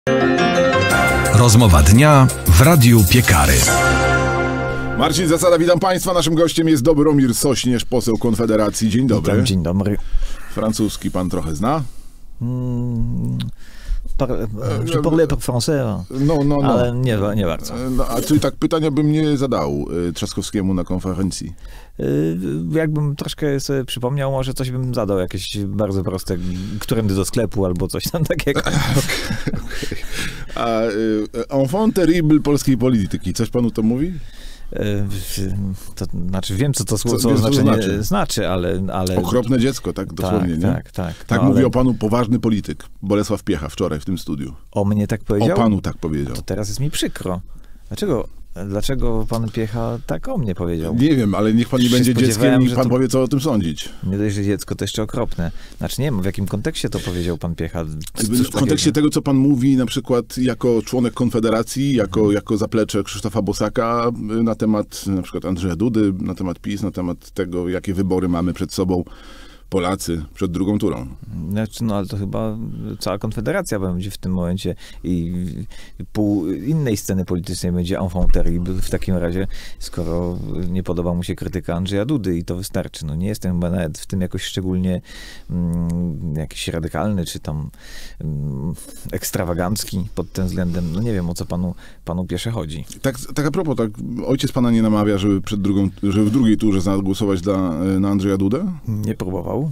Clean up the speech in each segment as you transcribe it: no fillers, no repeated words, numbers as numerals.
Rozmowa dnia w Radiu Piekary. Marcin Zasada, witam Państwa. Naszym gościem jest Dobromir Sośnierz, poseł Konfederacji. Dzień dobry. Witam, dzień dobry. Francuski pan trochę zna? Je parle par français, ale nie bardzo. A czyli tak pytania bym nie zadał Trzaskowskiemu na konferencji? Jakbym troszkę sobie przypomniał, może coś bym zadał, jakieś bardzo proste, którędy do sklepu albo coś tam takiego. Okay. A enfant terrible polskiej polityki, coś panu to mówi? To znaczy wiem, co to znaczenie znaczy, ale... Okropne dziecko, tak dosłownie, nie? Tak. Tak mówi o panu poważny polityk, Bolesław Piecha, wczoraj w tym studiu. O mnie tak powiedział? O panu tak powiedział. To teraz jest mi przykro. Dlaczego pan Piecha tak o mnie powiedział? Nie wiem, ale niech pan nie będzie dzieckiem i pan powie, co o tym sądzić. Nie dość, że dziecko, to jeszcze okropne. Znaczy nie wiem, w jakim kontekście to powiedział pan Piecha. W kontekście tego, co pan mówi na przykład jako członek Konfederacji, jako zaplecze Krzysztofa Bosaka na temat na przykład Andrzeja Dudy, na temat PiS, na temat tego, jakie wybory mamy przed sobą Polacy przed drugą turą. Znaczy, ale to chyba cała Konfederacja będzie w tym momencie i pół innej sceny politycznej będzie enfant terrible w takim razie, skoro nie podoba mu się krytyka Andrzeja Dudy i to wystarczy. Nie jestem chyba nawet w tym jakoś szczególnie jakiś radykalny, czy tam ekstrawagancki pod tym względem. Nie wiem, o co panu Piesze chodzi. Tak a propos, ojciec pana nie namawia, żeby w drugiej turze zagłosować na Andrzeja Dudę? Nie próbował.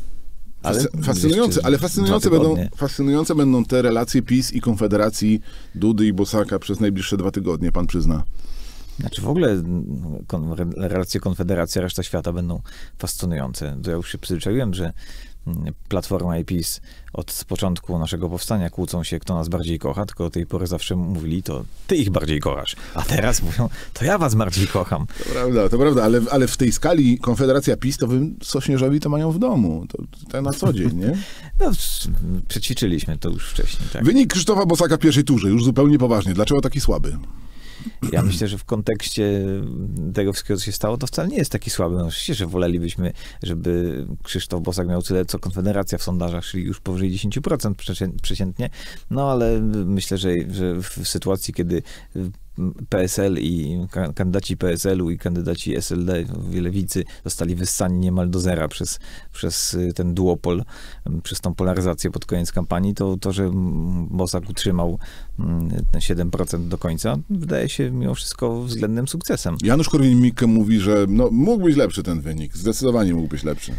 Fascynujące będą te relacje PiS i Konfederacji, Dudy i Bosaka przez najbliższe 2 tygodnie, pan przyzna. Znaczy w ogóle relacje Konfederacji, reszta świata będą fascynujące. To ja już się przyzwyczaiłem, że Platforma i PiS od początku naszego powstania kłócą się, kto nas bardziej kocha, tylko do tej pory zawsze mówili, to ty ich bardziej kochasz. A teraz mówią, to ja was bardziej kocham. To prawda, ale w tej skali Konfederacja PiS to wy Sośnierzowi to mają w domu. To na co dzień, nie? Przećwiczyliśmy to już wcześniej. Tak. Wynik Krzysztofa Bosaka w pierwszej turze, już zupełnie poważnie. Dlaczego taki słaby? Ja myślę, że w kontekście tego wszystkiego, co się stało, to wcale nie jest taki słaby. Oczywiście, że wolelibyśmy, żeby Krzysztof Bosak miał tyle, co Konfederacja w sondażach, czyli już powyżej 10% przeciętnie. Ale myślę, że w sytuacji, kiedy PSL i kandydaci PSL-u i kandydaci SLD w Lewicy zostali wyssani niemal do zera przez ten duopol, przez tą polaryzację pod koniec kampanii, to że Bosak utrzymał ten 7% do końca, wydaje się mimo wszystko względnym sukcesem. Janusz Korwin-Mikke mówi, że mógł być lepszy ten wynik. Zdecydowanie mógł być lepszy.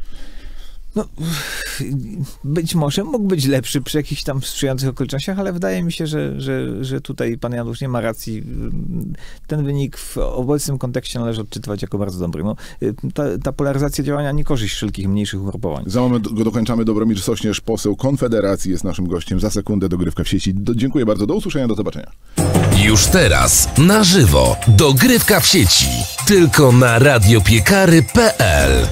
Być może mógł być lepszy przy jakichś tam sprzyjających okolicznościach, ale wydaje mi się, że tutaj pan Janusz nie ma racji. Ten wynik w obecnym kontekście należy odczytywać jako bardzo dobry. Ta polaryzacja działania nie korzyść wszelkich mniejszych ugrupowań. Za moment go dokończamy. Dobromir Sośnierz, poseł Konfederacji, jest naszym gościem. Za sekundę dogrywka w sieci. Dziękuję bardzo. Do usłyszenia, do zobaczenia. Już teraz na żywo dogrywka w sieci. Tylko na radiopiekary.pl.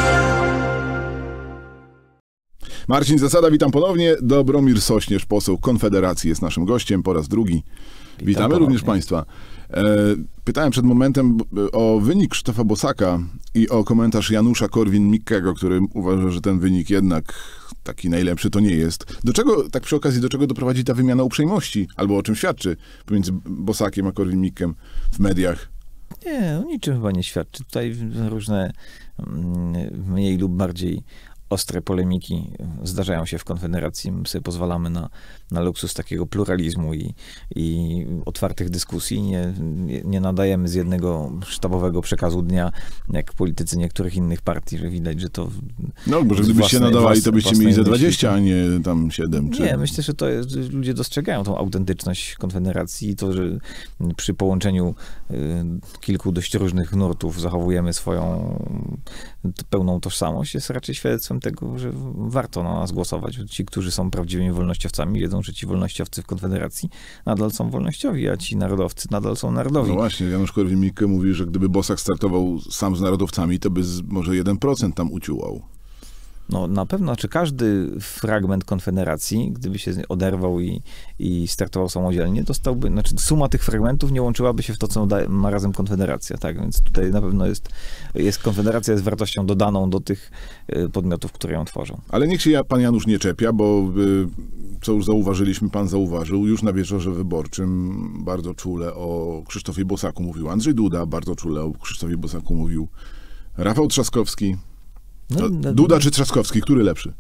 Marcin Zasada, witam ponownie. Dobromir Sośnierz, poseł Konfederacji, jest naszym gościem po raz drugi. Witamy również Państwa. Pytałem przed momentem o wynik Krzysztofa Bosaka i o komentarz Janusza Korwin-Mikkego, który uważa, że ten wynik jednak taki najlepszy to nie jest. Tak przy okazji, do czego doprowadzi ta wymiana uprzejmości? Albo o czym świadczy pomiędzy Bosakiem a Korwin-Mikkem w mediach? Nie, o niczym chyba nie świadczy. Tutaj różne mniej lub bardziej ostre polemiki zdarzają się w Konfederacji. My sobie pozwalamy na luksus takiego pluralizmu i otwartych dyskusji. Nie nadajemy z jednego sztabowego przekazu dnia, jak politycy niektórych innych partii, że widać, że to... Bo gdybyście nadawali, to byście mieli za 20, a nie tam 7. Nie, myślę, że to jest, że ludzie dostrzegają tą autentyczność Konfederacji i to, że przy połączeniu kilku dość różnych nurtów zachowujemy swoją pełną tożsamość, jest raczej świadectwem tego, że warto na nas głosować. Ci, którzy są prawdziwymi wolnościowcami, wiedzą, że ci wolnościowcy w Konfederacji nadal są wolnościowi, a ci narodowcy nadal są narodowi. No właśnie, Janusz Korwin-Mikke mówi, że gdyby Bosak startował sam z narodowcami, to by może 1% tam uciułał. No na pewno, czy każdy fragment Konfederacji, gdyby się oderwał i startował samodzielnie, dostałby, znaczy suma tych fragmentów nie łączyłaby się w to, co ma razem Konfederacja, tak? Więc tutaj na pewno jest Konfederacja jest wartością dodaną do tych podmiotów, które ją tworzą. Ale niech się pan Janusz nie czepia, bo co już zauważyliśmy, pan zauważył, już na wieczorze wyborczym bardzo czule o Krzysztofie Bosaku mówił Andrzej Duda, bardzo czule o Krzysztofie Bosaku mówił Rafał Trzaskowski. Duda czy Trzaskowski, który lepszy?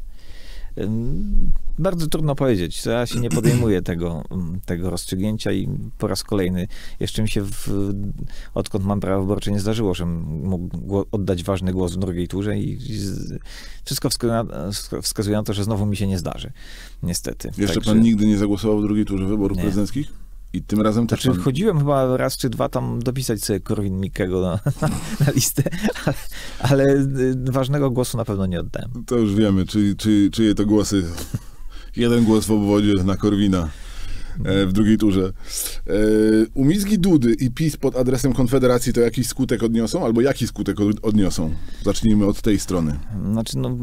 Bardzo trudno powiedzieć. Ja się nie podejmuję tego rozstrzygnięcia i po raz kolejny jeszcze mi się odkąd mam prawo wyborcze nie zdarzyło, żebym mógł oddać ważny głos w drugiej turze i wszystko wskazuje na to, że znowu mi się nie zdarzy. Niestety. Jeszcze pan nigdy nie zagłosował w drugiej turze wyborów prezydenckich? I tym razem też Znaczy, chodziłem chyba raz czy dwa tam dopisać sobie Korwin-Mikkego na listę, ale ważnego głosu na pewno nie oddałem. To już wiemy, czyje to głosy. Jeden głos w obwodzie na Korwina w drugiej turze. Umizgi Dudy i PiS pod adresem Konfederacji to jakiś skutek odniosą? Albo jaki skutek odniosą? Zacznijmy od tej strony. Znaczy, no,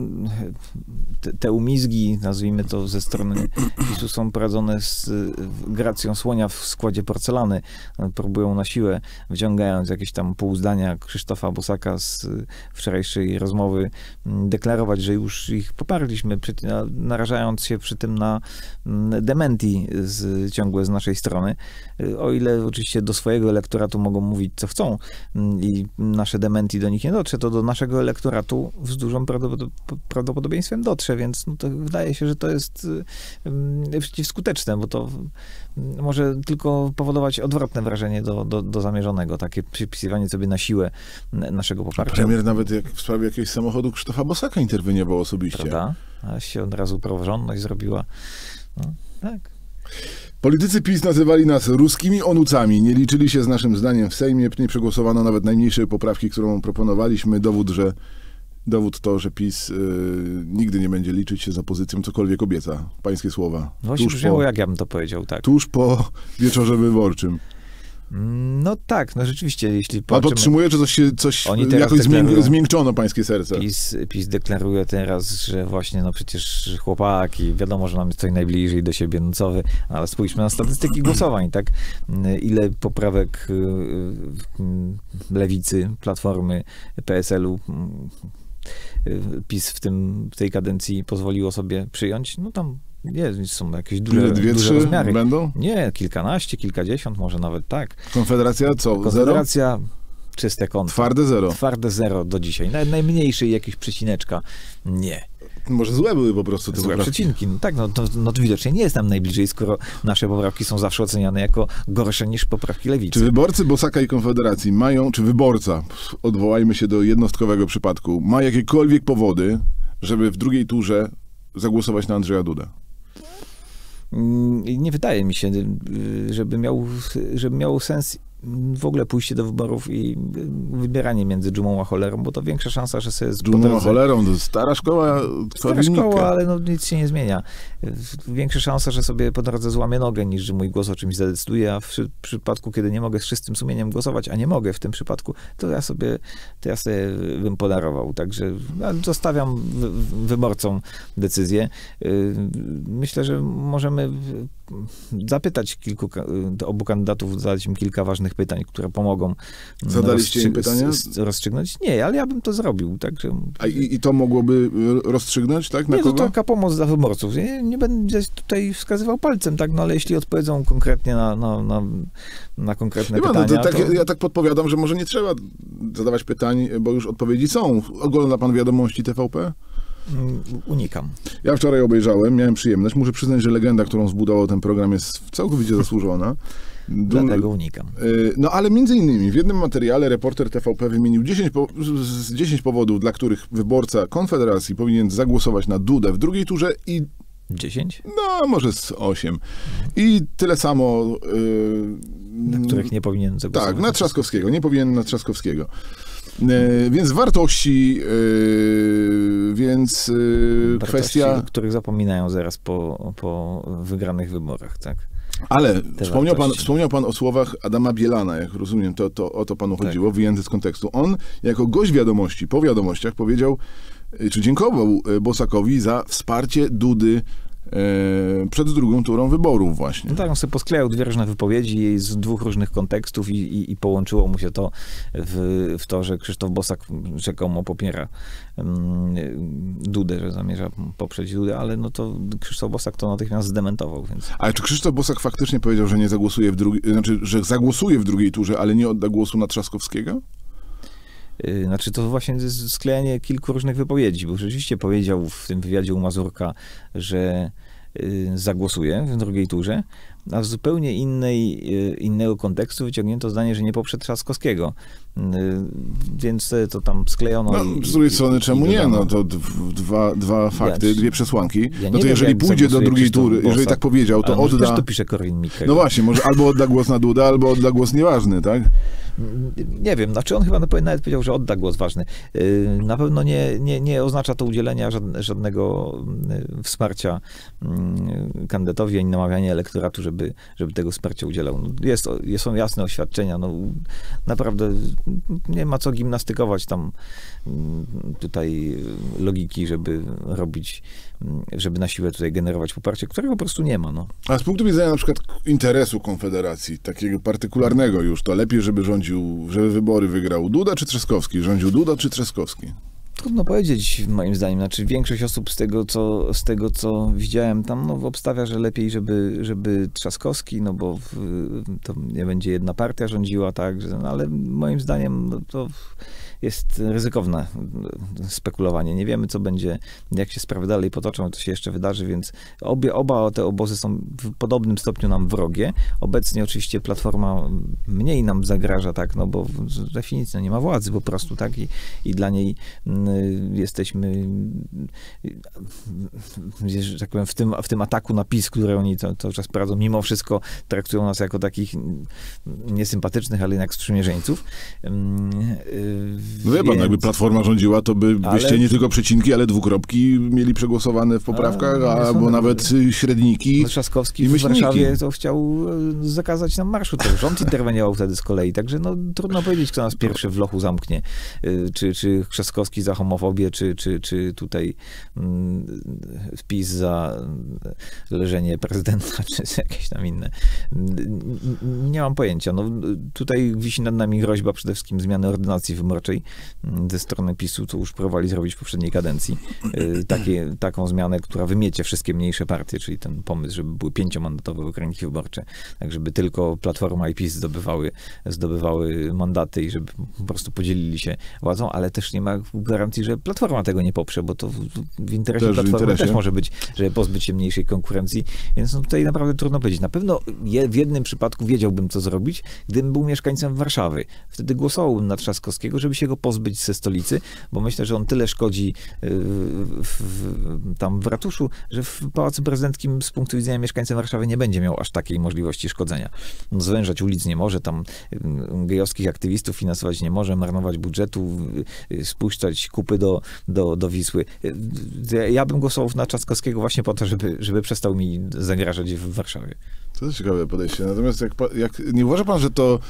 te umizgi, nazwijmy to, ze strony PiS-u są prowadzone z gracją słonia w składzie porcelany. Próbują na siłę, wyciągając jakieś tam pół zdania Krzysztofa Bosaka z wczorajszej rozmowy, deklarować, że już ich poparliśmy, narażając się przy tym na dementi ciągłe z naszej strony. O ile oczywiście do swojego elektoratu mogą mówić, co chcą i nasze dementi do nich nie dotrze, to do naszego elektoratu z dużym prawdopodobieństwem dotrze, więc no to wydaje się, że to jest przeciwskuteczne, bo to może tylko powodować odwrotne wrażenie do zamierzonego, takie przypisywanie sobie na siłę naszego poparcia. Premier nawet jak w sprawie jakiegoś samochodu Krzysztofa Bosaka interweniował osobiście. Prawda? A się od razu praworządność zrobiła. No, tak. Politycy PiS nazywali nas ruskimi onucami. Nie liczyli się z naszym zdaniem w Sejmie. Nie przegłosowano nawet najmniejszej poprawki, którą proponowaliśmy. Dowód to, że PiS nigdy nie będzie liczyć się z opozycją, cokolwiek obieca. Pańskie słowa. Właśnie brzmiało, jak ja bym to powiedział, tak. Tuż po wieczorze wyborczym. No tak, no rzeczywiście, jeśli pan podtrzymuje, że coś jakoś zmiękczono pańskie serce? PiS deklaruje teraz, że właśnie, no przecież chłopaki, wiadomo, że nam stoi najbliżej do siebie nocowy, ale spójrzmy na statystyki głosowań, tak? Ile poprawek Lewicy, Platformy, PSL-u PiS w tej kadencji pozwoliło sobie przyjąć? No tam są jakieś duże rozmiary. Będą? Nie, kilkanaście, kilkadziesiąt, może nawet tak. Konfederacja co? Konfederacja czyste konto. Twarde zero. Twarde zero do dzisiaj. Nawet najmniejszej jakieś przecineczka nie. Może złe były po prostu te złe przecinki. No tak, no to widocznie nie jest nam najbliżej, skoro nasze poprawki są zawsze oceniane jako gorsze niż poprawki Lewicy. Czy wyborcy Bosaka i Konfederacji mają, czy wyborca, odwołajmy się do jednostkowego przypadku, ma jakiekolwiek powody, żeby w drugiej turze zagłosować na Andrzeja Dudę? Nie wydaje mi się, żeby miał sens w ogóle pójście do wyborów i wybieranie między dżumą a cholerą, bo to większa szansa, że sobie... Dżumą a cholerą, to stara szkoła, ale no nic się nie zmienia. Większa szansa, że sobie po drodze złamię nogę, niż że mój głos o czymś zadecyduje, a w przypadku, kiedy nie mogę z czystym sumieniem głosować, a nie mogę w tym przypadku, to ja sobie bym podarował. Także zostawiam wyborcom decyzję. Myślę, że możemy zapytać obu kandydatów, zadać im kilka ważnych pytań, które pomogą Zadaliście im pytania? Rozstrzygnąć? Nie, ale ja bym to zrobił. Także... I to mogłoby rozstrzygnąć, tak? Na kogo? To taka pomoc dla wyborców. Nie będę tutaj wskazywał palcem, tak? No ale jeśli odpowiedzą konkretnie na konkretne pytania, Ja tak podpowiadam, że może nie trzeba zadawać pytań, bo już odpowiedzi są. Ogląda pan wiadomości TVP? Unikam. Ja wczoraj obejrzałem, miałem przyjemność. Muszę przyznać, że legenda, którą zbudował ten program, jest całkowicie zasłużona. Dlatego unikam. No ale między innymi w jednym materiale reporter TVP wymienił 10 powodów, dla których wyborca Konfederacji powinien zagłosować na Dudę w drugiej turze i 10? No, może z 8. I tyle samo... na których nie powinien zagłosować. Tak, na Trzaskowskiego. Nie powinien na Trzaskowskiego. Więc wartości, kwestia... o których zapominają zaraz po wygranych wyborach, tak? Ale wspomniał pan o słowach Adama Bielana, jak rozumiem, to o to panu chodziło, wyjęte z kontekstu. On jako gość wiadomości, po wiadomościach powiedział, czy dziękował Bosakowi za wsparcie Dudy przed drugą turą wyborów właśnie. No tak, on sobie posklejał dwie różne wypowiedzi z dwóch różnych kontekstów i połączyło mu się to w to, że Krzysztof Bosak rzekomo popiera Dudę, że zamierza poprzeć Dudę, ale no to Krzysztof Bosak to natychmiast zdementował. Więc... Ale czy Krzysztof Bosak faktycznie powiedział, że nie zagłosuje że zagłosuje w drugiej turze, ale nie odda głosu na Trzaskowskiego? Znaczy to właśnie sklejanie kilku różnych wypowiedzi, bo rzeczywiście powiedział w tym wywiadzie u Mazurka, że zagłosuje w drugiej turze, a w zupełnie innego kontekstu wyciągnięto zdanie, że nie poprze Trzaskowskiego. Więc to tam sklejono. No, z drugiej strony, czemu nie? No to dwa fakty, dwie przesłanki. No to jeżeli pójdzie do drugiej tury, jeżeli tak powiedział, to odda... Też to pisze Korwin-Mikke. No właśnie, może albo odda głos na Dudę, albo odda głos nieważny, tak? Nie wiem, znaczy on chyba nawet powiedział, że odda głos ważny. Na pewno nie oznacza to udzielenia żadnego wsparcia kandydatowi, ani namawiania elektoratu, żeby tego wsparcia udzielał. Są jasne oświadczenia. No, naprawdę nie ma co gimnastykować tam tutaj logiki, żeby na siłę tutaj generować poparcie, którego po prostu nie ma. No. A z punktu widzenia na przykład interesu Konfederacji, takiego partykularnego już, to lepiej, żeby wybory wygrał Duda czy Trzaskowski? Rządził Duda czy Trzaskowski? Trudno powiedzieć, moim zdaniem. Znaczy, większość osób z tego, co widziałem tam, obstawia, że lepiej, żeby Trzaskowski, no bo to nie będzie jedna partia rządziła, tak, ale moim zdaniem to jest ryzykowne spekulowanie. Nie wiemy, co będzie, jak się sprawy dalej potoczą, co się jeszcze wydarzy, więc oba te obozy są w podobnym stopniu nam wrogie. Obecnie oczywiście Platforma mniej nam zagraża, tak, no bo z definicji nie ma władzy po prostu, tak, i dla niej jesteśmy, że tak powiem, w tym ataku na PiS, który oni cały czas prowadzą, mimo wszystko traktują nas jako takich niesympatycznych, ale jednak sprzymierzeńców. No wie pan, jakby Platforma rządziła, to byście nie tylko przecinki, ale dwukropki mieli przegłosowane w poprawkach, albo nawet średniki Trzaskowski i w myślniki. Warszawie to chciał zakazać nam marszu. To rząd interweniował wtedy z kolei. Także no, trudno powiedzieć, kto nas pierwszy w lochu zamknie. Czy Trzaskowski za homofobię, czy tutaj PiS za leżenie prezydenta, czy jakieś tam inne. Nie mam pojęcia. No, tutaj wisi nad nami groźba przede wszystkim zmiany ordynacji wyborczej ze strony PiS-u, co już próbowali zrobić w poprzedniej kadencji. Taką zmianę, która wymiecie wszystkie mniejsze partie, czyli ten pomysł, żeby były 5-mandatowe okręgi wyborcze, tak żeby tylko Platforma i PiS zdobywały mandaty i żeby po prostu podzielili się władzą, ale też nie ma gwarancji, że Platforma tego nie poprze, bo to w interesie Platformy też może być, żeby pozbyć się mniejszej konkurencji, więc no tutaj naprawdę trudno powiedzieć. Na pewno w jednym przypadku wiedziałbym, co zrobić, gdybym był mieszkańcem Warszawy. Wtedy głosowałbym na Trzaskowskiego, żeby się go pozbyć ze stolicy, bo myślę, że on tyle szkodzi tam w ratuszu, że w Pałacu Prezydenckim z punktu widzenia mieszkańca Warszawy nie będzie miał aż takiej możliwości szkodzenia. No, zwężać ulic nie może, tam gejowskich aktywistów finansować nie może, marnować budżetu, spuszczać kupy do Wisły. Ja bym głosował na Trzaskowskiego właśnie po to, żeby przestał mi zagrażać w Warszawie. To jest ciekawe podejście. Natomiast nie uważa pan, że to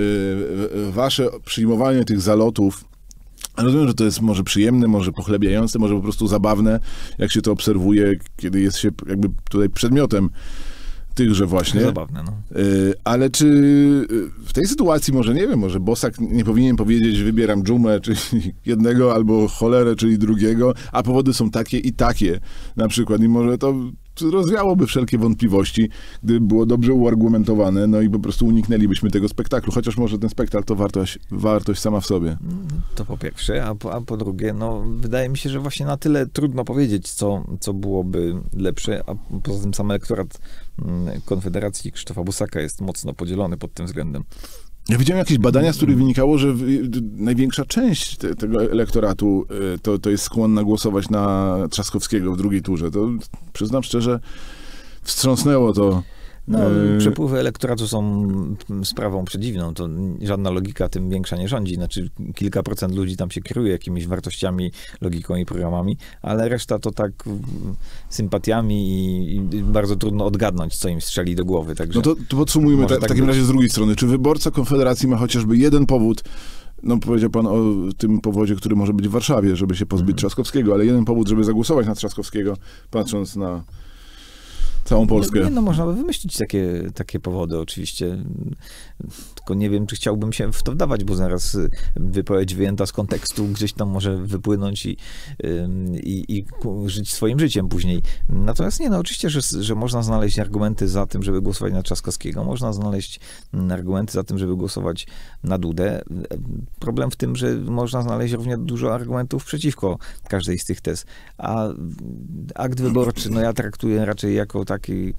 wasze przyjmowanie tych zalotów, rozumiem, że to jest może przyjemne, może pochlebiające, może po prostu zabawne, jak się to obserwuje, kiedy jest się jakby tutaj przedmiotem tychże właśnie. Zabawne, no. Ale czy w tej sytuacji może, nie wiem, może Bosak nie powinien powiedzieć, wybieram dżumę, czyli jednego, albo cholerę, czyli drugiego, a powody są takie i takie na przykład. I może to rozwiałoby wszelkie wątpliwości, gdyby było dobrze uargumentowane, no i po prostu uniknęlibyśmy tego spektaklu. Chociaż może ten spektakl to wartość sama w sobie. To po pierwsze, a po drugie, no wydaje mi się, że właśnie na tyle trudno powiedzieć, co byłoby lepsze, a poza tym sam elektorat Konfederacji Krzysztofa Bosaka jest mocno podzielony pod tym względem. Ja widziałem jakieś badania, z których wynikało, że największa część tego elektoratu to jest skłonna głosować na Trzaskowskiego w drugiej turze. To przyznam szczerze, wstrząsnęło to. No, przepływy elektoratu są sprawą przedziwną. To żadna logika tym większa nie rządzi. Znaczy kilka procent ludzi tam się kieruje jakimiś wartościami, logiką i programami, ale reszta to tak sympatiami i bardzo trudno odgadnąć, co im strzeli do głowy. Także no to podsumujmy w takim razie z drugiej strony. Czy wyborca Konfederacji ma chociażby jeden powód, No, powiedział pan o tym powodzie, który może być w Warszawie, żeby się pozbyć Trzaskowskiego, ale jeden powód, żeby zagłosować na Trzaskowskiego, patrząc na całą Polskę. No można by wymyślić takie powody oczywiście. Tylko nie wiem, czy chciałbym się w to wdawać, bo zaraz wypowiedź wyjęta z kontekstu gdzieś tam może wypłynąć i żyć swoim życiem później. Natomiast nie, no oczywiście, że można znaleźć argumenty za tym, żeby głosować na Trzaskowskiego. Można znaleźć argumenty za tym, żeby głosować na Dudę. Problem w tym, że można znaleźć równie dużo argumentów przeciwko każdej z tych tez. A akt wyborczy, no ja traktuję raczej jako taki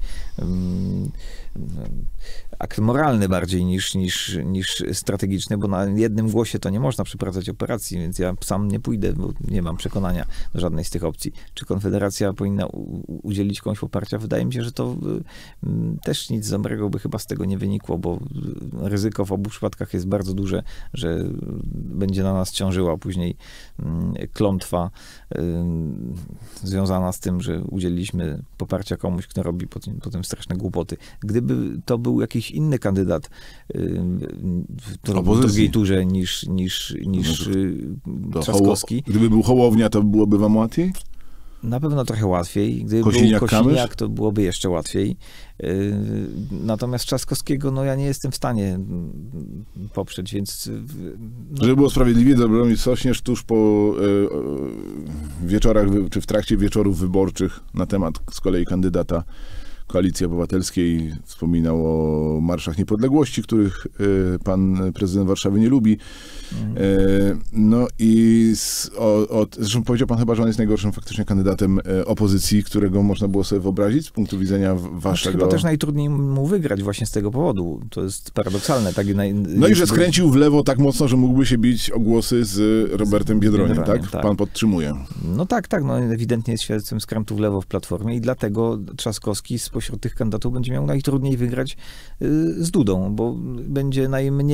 akt moralny bardziej niż strategiczny, bo na jednym głosie to nie można przeprowadzać operacji, więc ja sam nie pójdę, bo nie mam przekonania do żadnej z tych opcji. Czy Konfederacja powinna udzielić komuś poparcia? Wydaje mi się, że to też nic dobrego by chyba z tego nie wynikło, bo ryzyko w obu przypadkach jest bardzo duże, że będzie na nas ciążyła później klątwa związana z tym, że udzieliliśmy poparcia komuś, kto robi potem straszne głupoty. Gdyby to był jakiś inny kandydat w drugiej turze niż Trzaskowski. Gdyby był Hołownia, to byłoby wam łatwiej? Na pewno trochę łatwiej. Gdyby Kosiniak, był Kosiniak, to byłoby jeszcze łatwiej. Natomiast Trzaskowskiego, no ja nie jestem w stanie poprzeć, więc... Żeby było sprawiedliwie, Dobromir Sośnierz tuż po wieczorach, czy w trakcie wieczorów wyborczych na temat z kolei kandydata Koalicji Obywatelskiej wspominał o marszach niepodległości, których pan prezydent Warszawy nie lubi. No i zresztą powiedział pan chyba, że on jest najgorszym faktycznie kandydatem opozycji, którego można było sobie wyobrazić z punktu widzenia waszego... Chyba też najtrudniej mu wygrać właśnie z tego powodu. To jest paradoksalne. No i że skręcił w lewo tak mocno, że mógłby się bić o głosy z Robertem Biedroniem, tak? Pan podtrzymuje. No tak, no ewidentnie jest świadectwem skrętu w lewo w Platformie i dlatego Trzaskowski spośród tych kandydatów będzie miał najtrudniej wygrać z Dudą, bo będzie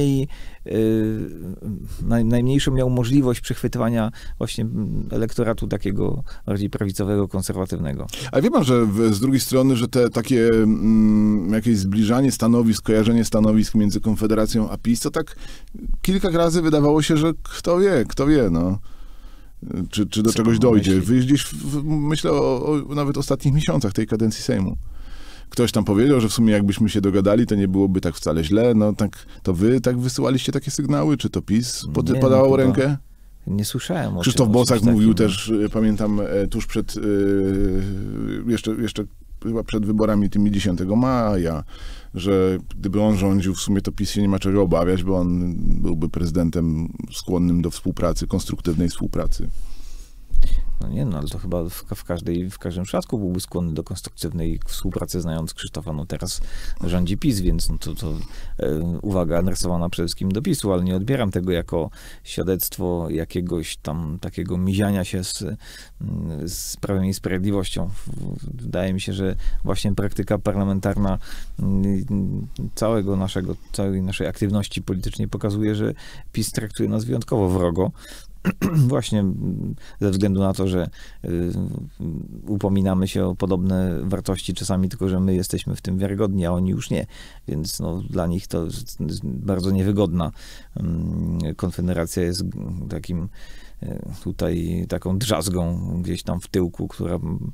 najmniejszą miał możliwość przechwytywania właśnie elektoratu takiego bardziej prawicowego, konserwatywnego. Ale wie pan, że z drugiej strony, że te takie jakieś zbliżanie stanowisk, kojarzenie stanowisk między Konfederacją a PiS, to tak kilka razy wydawało się, że kto wie, no. Czy do czegoś dojdzie. Wy gdzieś, myślę o nawet ostatnich miesiącach tej kadencji Sejmu. Ktoś tam powiedział, że w sumie jakbyśmy się dogadali, to nie byłoby tak wcale źle. No tak, to wy tak wysyłaliście takie sygnały? Czy to PiS podało rękę? Nie słyszałem o Krzysztof Bosak mówił też, pamiętam, tuż przed, jeszcze chyba przed wyborami tymi 10 maja, że gdyby on rządził, w sumie to PiS się nie ma czego obawiać, bo on byłby prezydentem skłonnym do współpracy, konstruktywnej współpracy. No nie, no ale to chyba w każdym przypadku byłby skłonny do konstruktywnej współpracy, znając Krzysztofa. No teraz rządzi PiS, więc no to uwaga adresowana przede wszystkim do PiS-u, ale nie odbieram tego jako świadectwo jakiegoś tam takiego miziania się z Prawem i Sprawiedliwością. Wydaje mi się, że właśnie praktyka parlamentarna całej naszej aktywności politycznej pokazuje, że PiS traktuje nas wyjątkowo wrogo. Właśnie ze względu na to, że upominamy się o podobne wartości czasami, tylko że my jesteśmy w tym wiarygodni, a oni już nie. Więc no, dla nich to jest bardzo niewygodna. Konfederacja jest taką drzazgą gdzieś tam w tyłku, która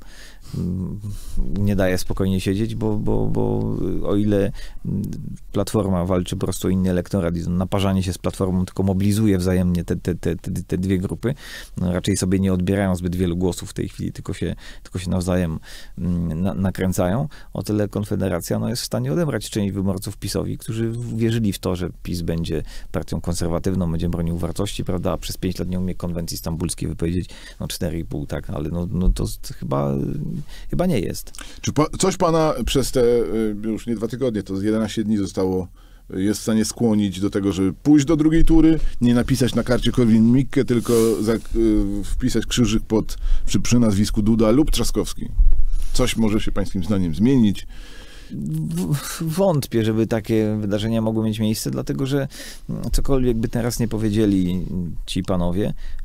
nie daje spokojnie siedzieć, bo o ile Platforma walczy po prostu o inny elektorat i naparzanie się z Platformą tylko mobilizuje wzajemnie te dwie grupy, no raczej sobie nie odbierają zbyt wielu głosów w tej chwili, tylko się nawzajem nakręcają, o tyle Konfederacja jest w stanie odebrać część wyborców PiS-owi, którzy wierzyli w to, że PiS będzie partią konserwatywną, będzie bronił wartości, prawda, a przez 5 lat nie umie konwencji stambulskiej wypowiedzieć, 4,5, tak, ale to chyba nie jest. Czy coś pana przez te już nie 2 tygodnie, to 11 dni jest w stanie skłonić do tego, żeby pójść do drugiej tury, nie napisać na karcie Korwin-Mikke, tylko wpisać krzyżyk przy nazwisku Duda lub Trzaskowski? Coś może się pańskim zdaniem zmienić? Wątpię, żeby takie wydarzenia mogły mieć miejsce, dlatego że cokolwiek by teraz nie powiedzieli ci panowie,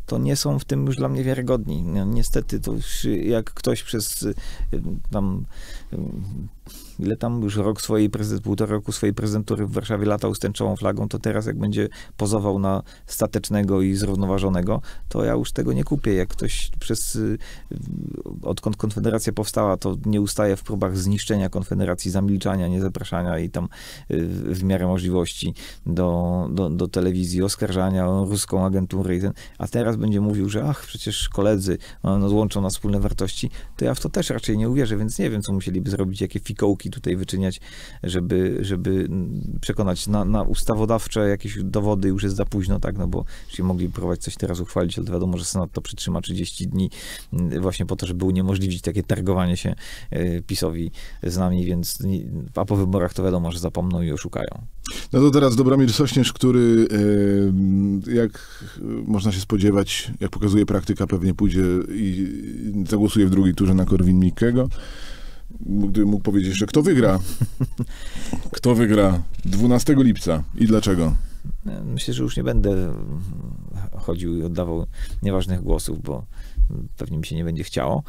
to nie są w tym już dla mnie wiarygodni. No, niestety, to już jak ktoś przez tam ile tam już półtora roku swojej prezydentury w Warszawie latał z tęczową flagą, to teraz jak będzie pozował na statecznego i zrównoważonego, to ja już tego nie kupię. Jak ktoś odkąd Konfederacja powstała, to nie ustaje w próbach zniszczenia Konfederacji, zamilczania, niezapraszania i tam w miarę możliwości do telewizji, oskarżania o ruską agenturę. A teraz będzie mówił, że przecież koledzy łączą nas wspólne wartości, to ja w to też raczej nie uwierzę, więc nie wiem, co musieliby zrobić, jakie fikołki tutaj wyczyniać, żeby przekonać na ustawodawcze jakieś dowody. Już jest za późno, tak, no bo jeśli mogli próbować coś teraz uchwalić, ale to wiadomo, że Senat to przytrzyma 30 dni właśnie po to, żeby uniemożliwić takie targowanie się PiS-owi z nami, więc a po wyborach to wiadomo, że zapomną i oszukają. No to teraz Dobromir Sośnierz, który jak można się spodziewać, jak pokazuje praktyka, pewnie pójdzie i zagłosuje w drugiej turze na Korwin-Mikkego. Gdyby mógł powiedzieć jeszcze, kto wygra. Kto wygra 12 lipca i dlaczego? Myślę, że już nie będę chodził i oddawał nieważnych głosów, bo pewnie mi się nie będzie chciało.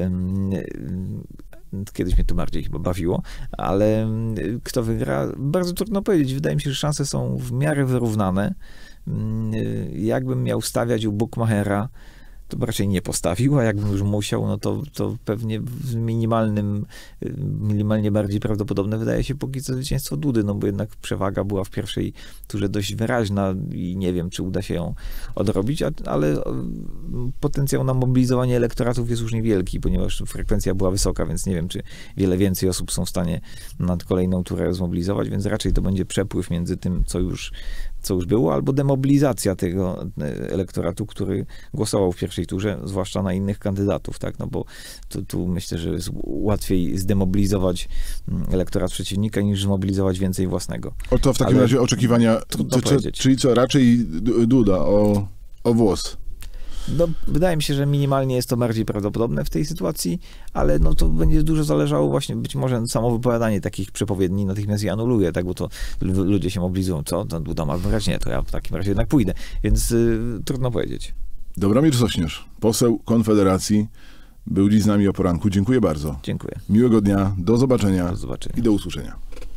Kiedyś mnie to bardziej chyba bawiło, ale kto wygra? Bardzo trudno powiedzieć. Wydaje mi się, że szanse są w miarę wyrównane. Jakbym miał stawiać u Bukmachera, to raczej nie postawił, a jakbym już musiał, no to pewnie w minimalnie bardziej prawdopodobne wydaje się póki co zwycięstwo Dudy, no bo jednak przewaga była w pierwszej turze dość wyraźna i nie wiem, czy uda się ją odrobić, ale potencjał na mobilizowanie elektoratów jest już niewielki, ponieważ frekwencja była wysoka, więc nie wiem, czy wiele więcej osób są w stanie na kolejną turę zmobilizować, więc raczej to będzie przepływ między tym, co już było, albo demobilizacja tego elektoratu, który głosował w pierwszej turze, zwłaszcza na innych kandydatów, tak, no bo tu myślę, że jest łatwiej zdemobilizować elektorat przeciwnika, niż zmobilizować więcej własnego. To w takim razie oczekiwania, czyli co, raczej Duda o włos? No, wydaje mi się, że minimalnie jest to bardziej prawdopodobne w tej sytuacji, ale no to będzie dużo zależało właśnie, być może samo wypowiadanie takich przepowiedni natychmiast je anuluje, tak, bo to ludzie się mobilizują, co? To Duda ma wybrać? Nie, to ja w takim razie jednak pójdę, więc trudno powiedzieć. Dobromir Sośnierz, poseł Konfederacji, był dziś z nami o poranku. Dziękuję bardzo. Dziękuję. Miłego dnia, do zobaczenia. Do zobaczenia. I do usłyszenia.